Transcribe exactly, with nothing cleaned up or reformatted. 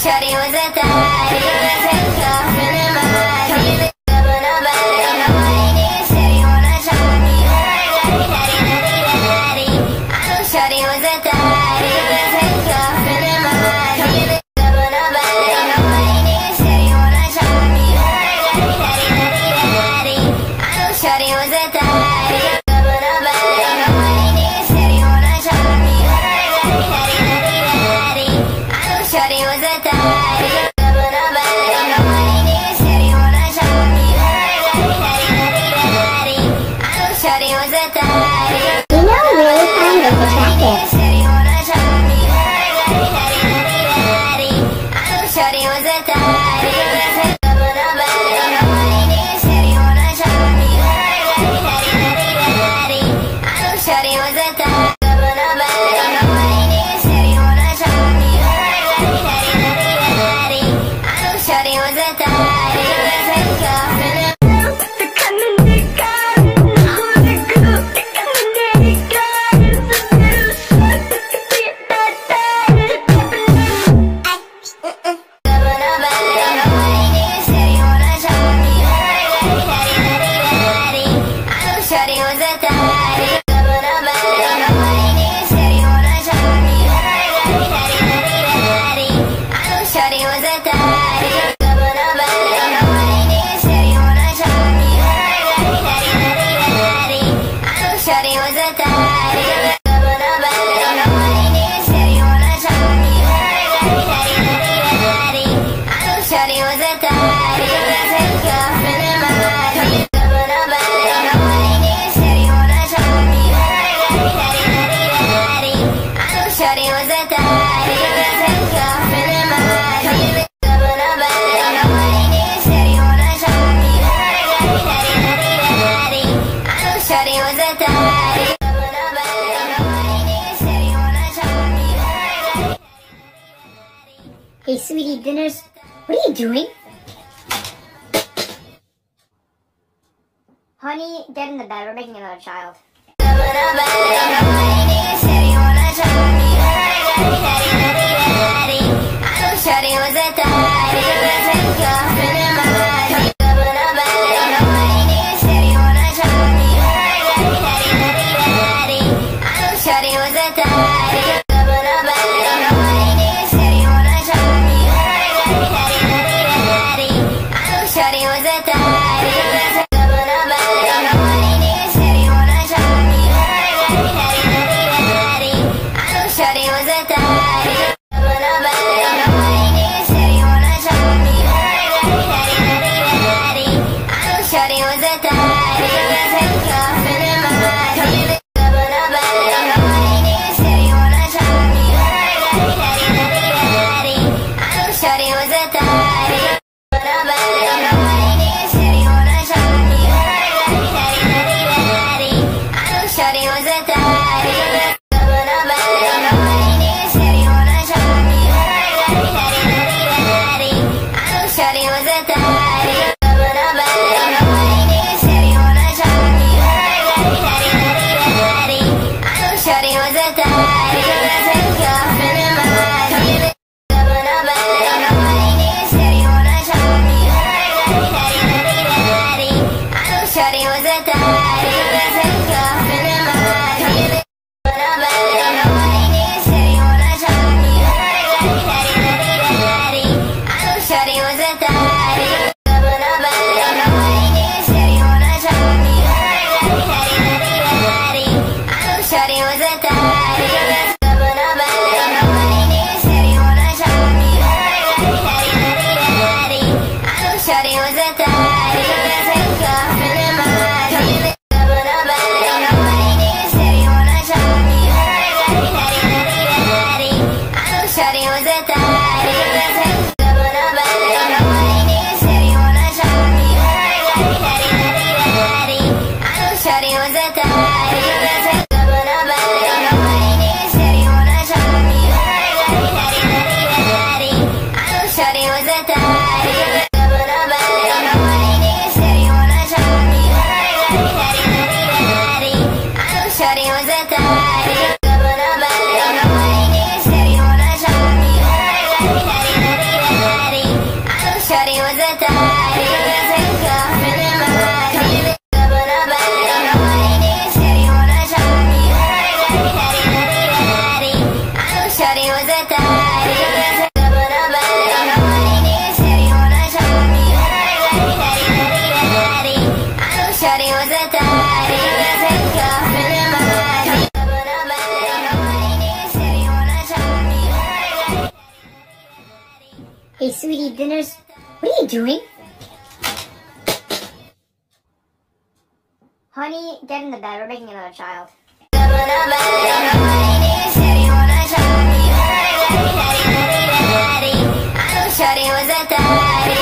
Shawty was a thotty, take off in the mud. Up on her body, no lady, said he wanna try me. Daddy, daddy, daddy, daddy. I know Shawty was a thotty, take off in the mud. Up on her body, no lady, said he wanna try me. Daddy, daddy, daddy, daddy. I know Shawty was a thotty. Up on her body, no lady, said he wanna try me. Daddy, daddy, daddy, daddy. I know Shawty was a thotty. You know, I really find this attractive. Shawty was a thotty. Shawty was a thotty. Shawty was a thotty. Shawty was a thotty. Shawty was a thotty. Shawty was a thotty. Shawty was a thotty. Take off in the mud. Shawty was a thotty. Take off in the mud. Shawty was a thotty. Hey, sweetie, dinner's... What are you doing? Honey, get in the bed. We're making another child. Shawty was a thotty. Take off in the mud. Shawty was a thotty. Shawty was a thotty. Shawty was a thotty. Shawty was a thotty. Take off in the mud. Shawty was a thotty. Shawty was a thotty. Shawty was a thotty. Shawty was a thotty. Take off in the mud. Shawty was a thotty. Take off in the mud. Shawty was a thotty. Shawty was a thotty. Shawty was a thotty. Take off in the mud. Shawty was a thotty. Shawty was a thotty. Shawty was a thotty. Shawty was a thotty. Hey, sweetie, dinner's... What are you doing? Honey, get in the bed. We're making another child. Shorty was a daddy.